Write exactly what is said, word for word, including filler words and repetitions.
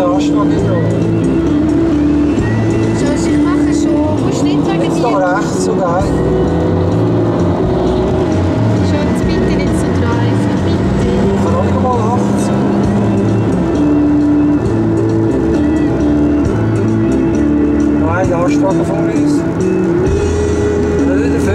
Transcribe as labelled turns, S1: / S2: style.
S1: Anschlag in Rot.
S2: Schatz, ich mache schon. Musst nicht wegen
S1: Jetzt hier
S2: dir.
S1: rechts, so geil.
S2: Schatz, bitte nicht so driven, bitte.
S1: Ich kann auch nicht mal achtzig. Nein, der Anschlag vor uns.